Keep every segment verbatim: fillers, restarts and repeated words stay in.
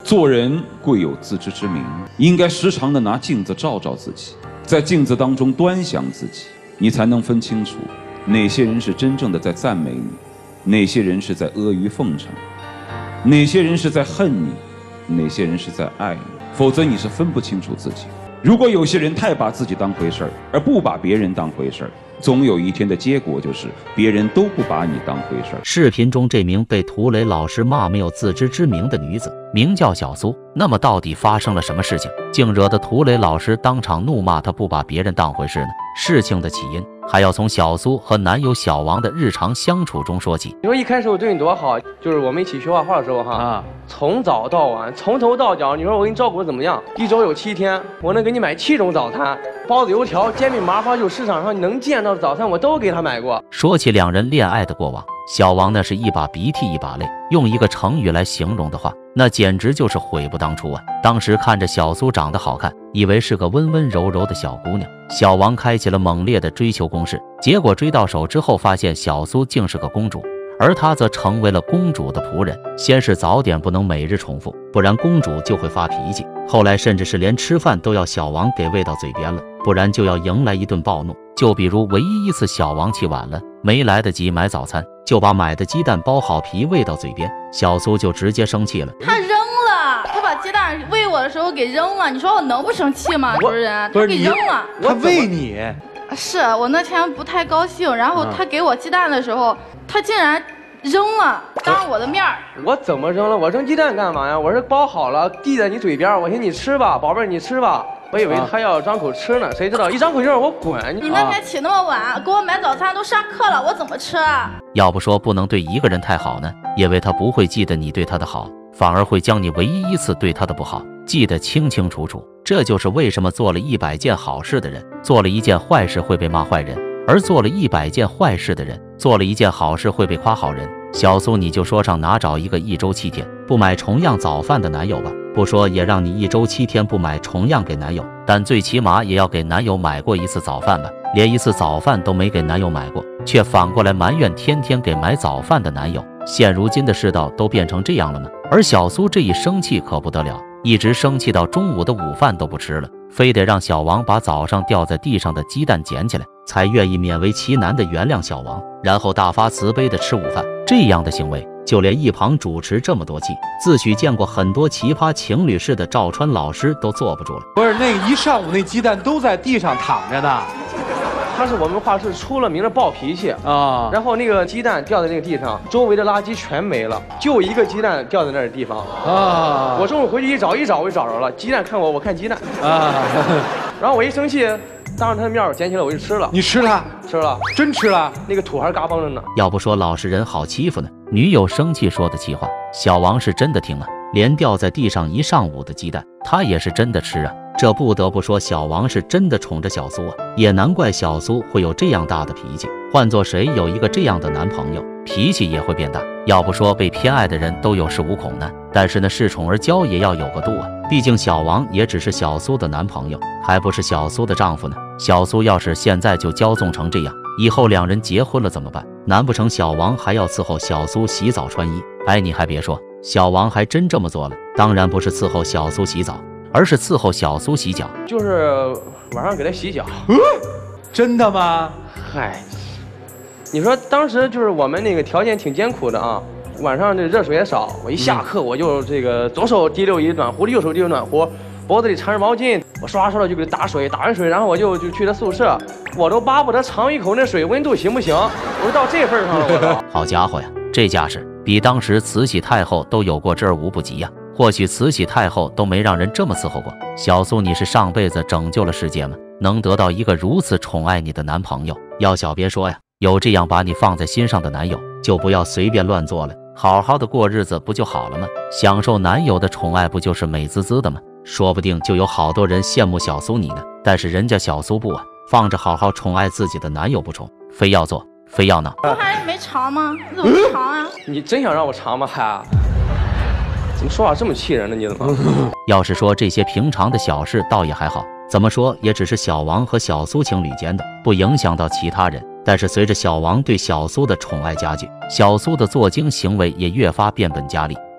做人贵有自知之明，应该时常的拿镜子照照自己，在镜子当中端详自己，你才能分清楚哪些人是真正的在赞美你，哪些人是在阿谀奉承，哪些人是在恨你，哪些人是在爱你，否则你是分不清楚自己。如果有些人太把自己当回事儿，而不把别人当回事儿，总有一天的结果就是别人都不把你当回事儿。 视频中这名被涂磊老师骂没有自知之明的女子，名叫小苏。那么到底发生了什么事情，竟惹得涂磊老师当场怒骂她不把别人当回事呢？事情的起因还要从小苏和男友小王的日常相处中说起。 你说一开始我对你多好，就是我们一起学画画的时候哈，啊，从早到晚，从头到脚，你说我给你照顾的怎么样？一周有七天，我能给你买七种早餐，包子、油条、煎饼、麻花，就市场上你能见到的早餐我都给他买过。 说起两人恋爱的过往，小王那是一把鼻涕一把泪，用一个成语来形容的话，那简直就是悔不当初啊！当时看着小苏长得好看，以为是个温温柔柔的小姑娘，小王开启了猛烈的追求攻势，结果追到手之后，发现小苏竟是个公主，而他则成为了公主的仆人。先是早点不能每日重复，不然公主就会发脾气，后来甚至是连吃饭都要小王给喂到嘴边了，不然就要迎来一顿暴怒。就比如唯一一次小王起晚了，没来得及买早餐，就把买的鸡蛋剥好皮喂到嘴边，小苏就直接生气了。 他扔了，他把鸡蛋喂我的时候给扔了，你说我能不生气吗？主持人，他给扔了。 他喂你， 是我那天不太高兴，然后他给我鸡蛋的时候，他竟然扔了，当着我的面儿。 我怎么扔了？我扔鸡蛋干嘛呀？我是包好了，递在你嘴边，我寻思你吃吧，宝贝儿，你吃吧。我以为他要张口吃呢，谁知道一张口就让我滚！ 你那天起那么晚，给我买早餐，都上课了，我怎么吃啊？ 要不说不能对一个人太好呢，因为他不会记得你对他的好，反而会将你唯一一次对他的不好记得清清楚楚。这就是为什么做了一百件好事的人，做了一件坏事会被骂坏人，而做了一百件坏事的人，做了一件好事会被夸好人。小苏，你就说上哪找一个一周七天不买重样早饭的男友吧，不说也让你一周七天不买重样给男友，但最起码也要给男友买过一次早饭吧。连一次早饭都没给男友买过，却反过来埋怨天天给买早饭的男友。现如今的世道都变成这样了吗？而小苏这一生气可不得了，一直生气到中午的午饭都不吃了，非得让小王把早上掉在地上的鸡蛋捡起来，才愿意勉为其难的原谅小王，然后大发慈悲的吃午饭。这样的行为，就连一旁主持这么多期，自诩见过很多奇葩情侣式的赵川老师都坐不住了。 不是那个一上午那鸡蛋都在地上躺着呢。 他是我们画室出了名的暴脾气啊，然后那个鸡蛋掉在那个地上，周围的垃圾全没了，就一个鸡蛋掉在那儿的地方啊。我中午回去一找一找，我就找着了，鸡蛋看我，我看鸡蛋啊。然后我一生气，当着他的面我捡起来我就吃了。 你吃了？ 吃了， 真吃了？ 那个土还嘎嘣着呢。 要不说老实人好欺负呢，女友生气说的气话，小王是真的听了，连掉在地上一上午的鸡蛋，他也是真的吃啊。这不得不说小王是真的宠着小苏啊，也难怪小苏会有这样大的脾气。换做谁有一个这样的男朋友，脾气也会变大。要不说被偏爱的人都有恃无恐呢，但是呢恃宠而骄也要有个度啊。毕竟小王也只是小苏的男朋友，还不是小苏的丈夫呢。小苏要是现在就骄纵成这样，以后两人结婚了怎么办？难不成小王还要伺候小苏洗澡穿衣？哎，你还别说，小王还真这么做了。当然不是伺候小苏洗澡，而是伺候小苏洗脚， 就是晚上给他洗脚。 嗯，真的吗？ 嗨，你说当时就是我们那个条件挺艰苦的啊，晚上这热水也少，我一下课我就这个左手提溜一暖壶，右手提溜暖壶，脖子里缠着毛巾，我刷刷的就给他打水，打完水然后我就就去他宿舍，我都巴不得尝一口那水温度行不行？我说到这份上了，我都。 好家伙呀，这架势比当时慈禧太后都有过之而无不及呀。或许慈禧太后都没让人这么伺候过。小苏，你是上辈子拯救了世界吗？能得到一个如此宠爱你的男朋友，要小别说呀，有这样把你放在心上的男友，就不要随便乱做了，好好的过日子不就好了吗？享受男友的宠爱不就是美滋滋的吗？说不定就有好多人羡慕小苏你呢，但是人家小苏不啊，放着好好宠爱自己的男友不宠，非要做，非要闹。 我还没尝吗？你怎么不尝啊？ 你真想让我尝吗？还？怎么说话这么气人呢？你怎么？ 要是说这些平常的小事倒也还好，怎么说也只是小王和小苏情侣间的，不影响到其他人。但是随着小王对小苏的宠爱加剧，小苏的作精行为也越发变本加厉。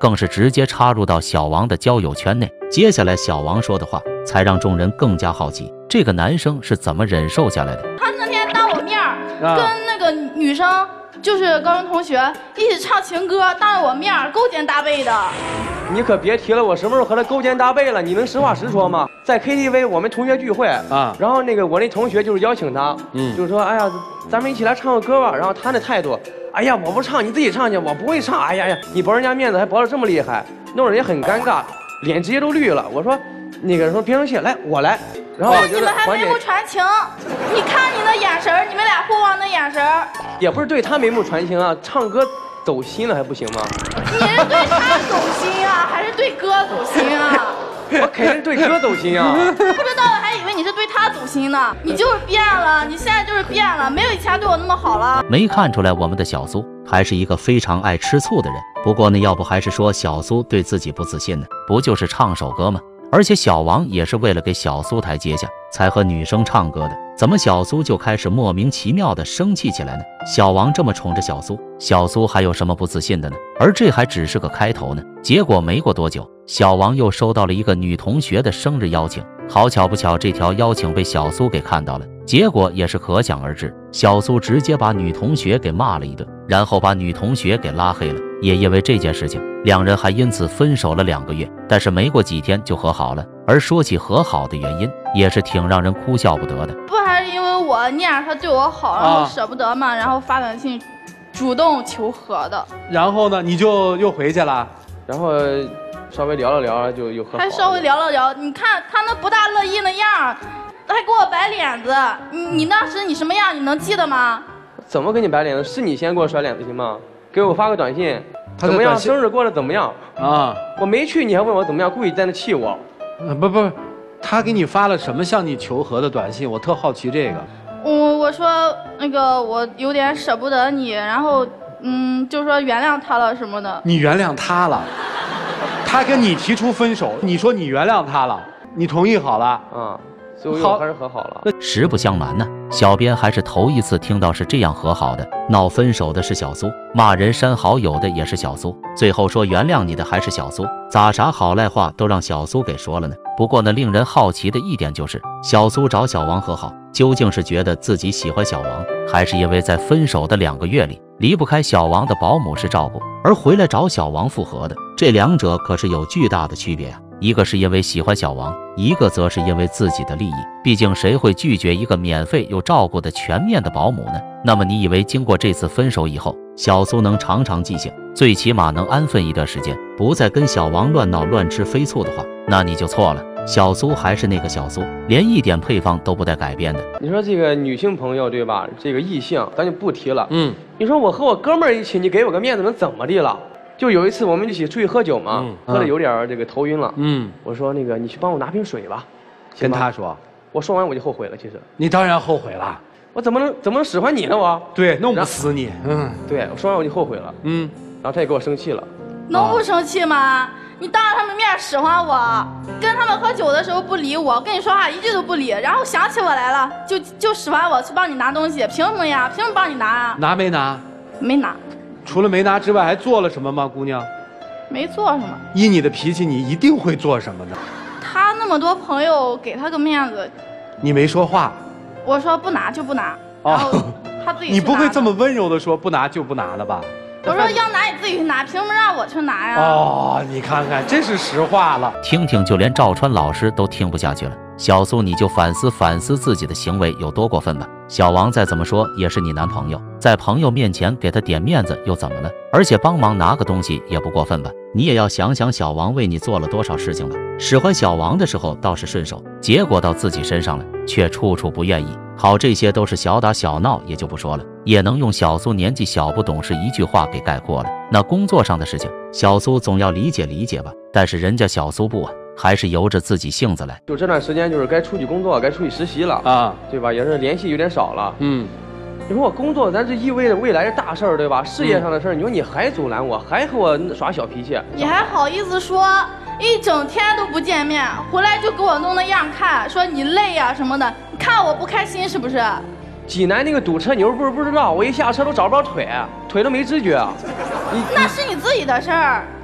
更是直接插入到小王的交友圈内。接下来小王说的话才让众人更加好奇，这个男生是怎么忍受下来的。 他那天当我面儿跟那个女生，就是高中同学一起唱情歌，当着我面儿勾肩搭背的。 你可别提了，我什么时候和他勾肩搭背了？你能实话实说吗？在 K T V 我们同学聚会啊，然后那个我那同学就是邀请他，嗯，就是说，哎呀，咱们一起来唱个歌吧。然后他那态度，哎呀，我不唱，你自己唱去，我不会唱。哎呀呀，你驳人家面子还驳得这么厉害，弄得人家很尴尬，脸直接都绿了。我说，那个说别生气，来我来。然后我觉得你们还眉目传情，你看你那眼神，你们俩互望的眼神， 也不是对他眉目传情啊，唱歌走心了还不行吗？ 你是对他走心啊，还是对歌走心啊？ 我肯定是对歌走心啊！ 不知道的还以为你是对他走心呢。你就是变了，你现在就是变了，没有以前对我那么好了。 没看出来我们的小苏还是一个非常爱吃醋的人。不过呢，要不还是说小苏对自己不自信呢？不就是唱首歌吗？而且小王也是为了给小苏台阶下才和女生唱歌的，怎么小苏就开始莫名其妙的生气起来呢？小王这么宠着小苏，小苏还有什么不自信的呢？而这还只是个开头呢。结果没过多久，小王又收到了一个女同学的生日邀请，好巧不巧，这条邀请被小苏给看到了，结果也是可想而知，小苏直接把女同学给骂了一顿，然后把女同学给拉黑了。也因为这件事情，两人还因此分手了两个月，但是没过几天就和好了。而说起和好的原因，也是挺让人哭笑不得的。 不还是因为我念着他对我好，然后舍不得嘛，然后发短信主动求和的。 然后呢，你就又回去了， 然后稍微聊了聊，就又和好了。 还稍微聊了聊，你看他那不大乐意那样，还给我摆脸子。你你当时你什么样，你能记得吗？ 怎么给你摆脸子？是你先给我甩脸子行吗？给我发个短信，怎么样？生日过得怎么样？啊，我没去，你还问我怎么样？故意在那气我。 呃，不不，他给你发了什么向你求和的短信？我特好奇这个。 我我说那个我有点舍不得你，然后嗯，就说原谅他了什么的。 你原谅他了？他跟你提出分手，你说你原谅他了，你同意好了啊？ 最后还是和好了。 实不相瞒呢，小编还是头一次听到是这样和好的。闹分手的是小苏，骂人删好友的也是小苏，最后说原谅你的还是小苏，咋啥好赖话都让小苏给说了呢？不过呢，令人好奇的一点就是，小苏找小王和好，究竟是觉得自己喜欢小王，还是因为在分手的两个月里离不开小王的保姆式照顾，而回来找小王复合的？这两者可是有巨大的区别啊！一个是因为喜欢小王，一个则是因为自己的利益。毕竟谁会拒绝一个免费又照顾的全面的保姆呢？那么你以为经过这次分手以后，小苏能长长记性，最起码能安分一段时间，不再跟小王乱闹乱吃飞醋的话，那你就错了。小苏还是那个小苏，连一点配方都不带改变的。 你说这个女性朋友对吧？这个异性咱就不提了。嗯，你说我和我哥们儿一起，你给我个面子能怎么地了？就有一次我们一起出去喝酒嘛，嗯、喝的有点这个头晕了。嗯，我说那个你去帮我拿瓶水吧。 跟他说， 我说完我就后悔了。其实你当然后悔了， 我怎么能怎么能使唤你呢？我对，弄不死你。嗯， 对我说完我就后悔了。嗯，然后他也给我生气了。 能不生气吗？你当着他们面使唤我，跟他们喝酒的时候不理我，跟你说话一句都不理，然后想起我来了，就就使唤我去帮你拿东西，凭什么呀？凭什么帮你拿啊？ 拿没拿？ 没拿。 除了没拿之外，还做了什么吗，姑娘？ 没做什么。 依你的脾气，你一定会做什么呢？ 他那么多朋友，给他个面子。你没说话。 我说不拿就不拿。然后他自己。 你不会这么温柔的说不拿就不拿了吧？ 我说要拿你自己去拿，凭什么让我去拿呀？ 哦，你看看，这是实话了。 听听，就连赵川老师都听不下去了。小苏，你就反思反思自己的行为有多过分吧。小王再怎么说也是你男朋友，在朋友面前给他点面子又怎么了？而且帮忙拿个东西也不过分吧？你也要想想小王为你做了多少事情吧。使唤小王的时候倒是顺手，结果到自己身上了，却处处不愿意。好，这些都是小打小闹，也就不说了，也能用小苏年纪小不懂事一句话给概括了。那工作上的事情，小苏总要理解理解吧。但是人家小苏不啊，还是由着自己性子来。 就这段时间，就是该出去工作，该出去实习了啊，对吧？也是联系有点少了。嗯，你说我工作，咱这意味着未来的大事儿，对吧？事业上的事儿，你说你还阻拦我，还和我耍小脾气， 你还好意思说？一整天都不见面，回来就给我弄那样看，说你累呀、啊、什么的，你看我不开心是不是？ 济南那个堵车，你又不是不知道，我一下车都找不着腿，腿都没知觉。 你那是你自己的事儿。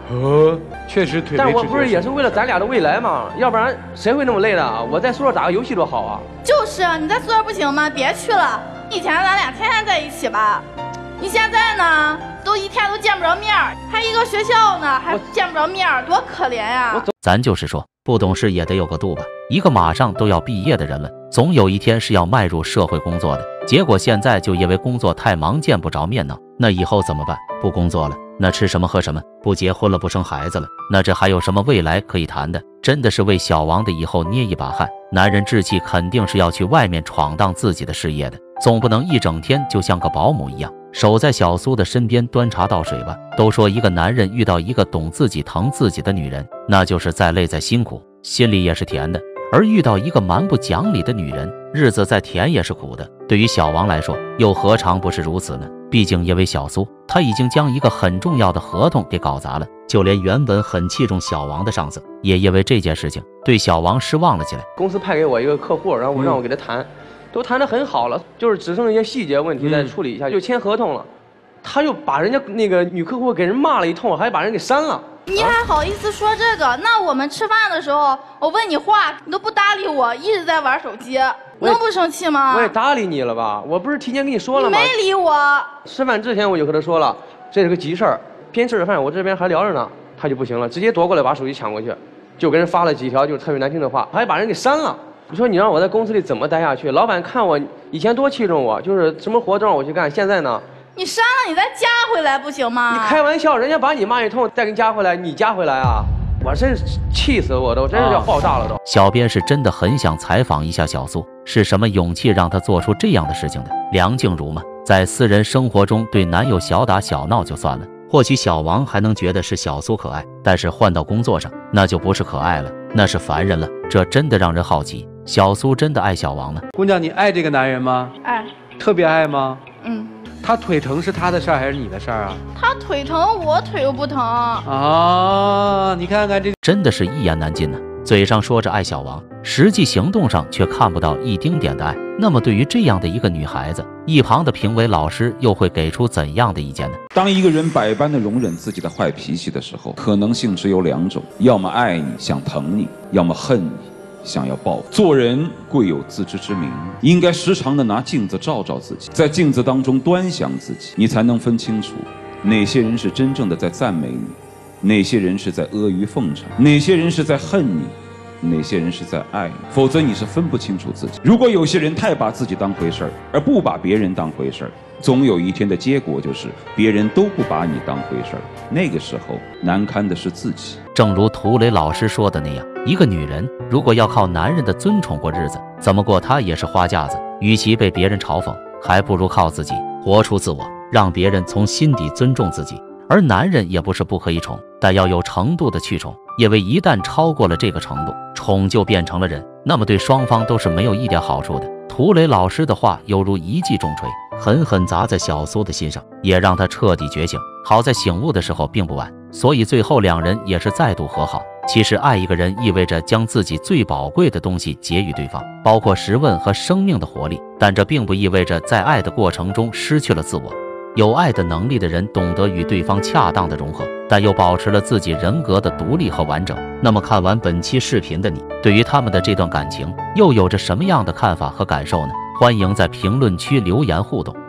呃，确实腿。 但我不是也是为了咱俩的未来吗？要不然谁会那么累的？我在宿舍打个游戏多好啊！ 就是啊，你在宿舍不行吗？别去了。以前咱俩天天在一起吧，你现在呢，都一天都见不着面儿，还一个学校呢，还见不着面儿，多可怜呀！ 咱就是说，不懂事也得有个度吧。一个马上都要毕业的人了，总有一天是要迈入社会工作的。结果现在就因为工作太忙见不着面呢，那以后怎么办？不工作了，那吃什么喝什么？不结婚了，不生孩子了，那这还有什么未来可以谈的？真的是为小王的以后捏一把汗。男人志气肯定是要去外面闯荡自己的事业的，总不能一整天就像个保姆一样守在小苏的身边端茶倒水吧。都说一个男人遇到一个懂自己疼自己的女人，那就是再累再辛苦心里也是甜的，而遇到一个蛮不讲理的女人，日子再甜也是苦的。对于小王来说，又何尝不是如此呢？毕竟因为小苏，他已经将一个很重要的合同给搞砸了，就连原本很器重小王的上司，也因为这件事情对小王失望了起来。 公司派给我一个客户，然后我让我给他谈，嗯、都谈得很好了，就是只剩一些细节问题再处理一下，嗯、就签合同了。他又把人家那个女客户给人骂了一通，还把人给删了。 你还好意思说这个？那我们吃饭的时候，我问你话，你都不搭理我，一直在玩手机，能不生气吗？ 我也搭理你了吧？我不是提前跟你说了吗？ 你没理我。 吃饭之前我就和他说了，这是个急事儿，边吃着饭，我这边还聊着呢，他就不行了，直接夺过来把手机抢过去，就跟人发了几条就是特别难听的话，还把人给删了。你说你让我在公司里怎么待下去？老板看我以前多器重我，就是什么活都让我去干，现在呢？ 你删了，你再加回来不行吗？ 你开玩笑，人家把你骂一通，再给你加回来，你加回来啊！我真是气死我都，真是要爆炸了都。 小编是真的很想采访一下小苏，是什么勇气让他做出这样的事情的？梁静茹吗？在私人生活中对男友小打小闹就算了，或许小王还能觉得是小苏可爱，但是换到工作上，那就不是可爱了，那是烦人了。这真的让人好奇，小苏真的爱小王吗？ 姑娘，你爱这个男人吗？ 爱。 特别爱吗？ 嗯。 他腿疼是他的事儿还是你的事儿啊？ 他腿疼，我腿又不疼啊！你看看这， 真的是一言难尽呢。嘴上说着爱小王，实际行动上却看不到一丁点的爱。那么对于这样的一个女孩子，一旁的评委老师又会给出怎样的意见呢？ 当一个人百般的容忍自己的坏脾气的时候，可能性只有两种：要么爱你想疼你，要么恨你想要报复。做人贵有自知之明，应该时常的拿镜子照照自己，在镜子当中端详自己，你才能分清楚哪些人是真正的在赞美你，哪些人是在阿谀奉承，哪些人是在恨你，哪些人是在爱你，否则你是分不清楚自己。如果有些人太把自己当回事儿，而不把别人当回事儿，总有一天的结果就是别人都不把你当回事儿，那个时候难堪的是自己。 正如涂磊老师说的那样，一个女人如果要靠男人的尊宠过日子，怎么过她也是花架子。与其被别人嘲讽，还不如靠自己活出自我，让别人从心底尊重自己。而男人也不是不可以宠，但要有程度的去宠，因为一旦超过了这个程度，宠就变成了忍，那么对双方都是没有一点好处的。涂磊老师的话犹如一记重锤，狠狠砸在小苏的心上，也让他彻底觉醒。好在醒悟的时候并不晚，所以最后两人也是再度和好。其实爱一个人意味着将自己最宝贵的东西给予对方，包括时问和生命的活力，但这并不意味着在爱的过程中失去了自我。有爱的能力的人懂得与对方恰当的融合，但又保持了自己人格的独立和完整。那么看完本期视频的你，对于他们的这段感情又有着什么样的看法和感受呢？欢迎在评论区留言互动。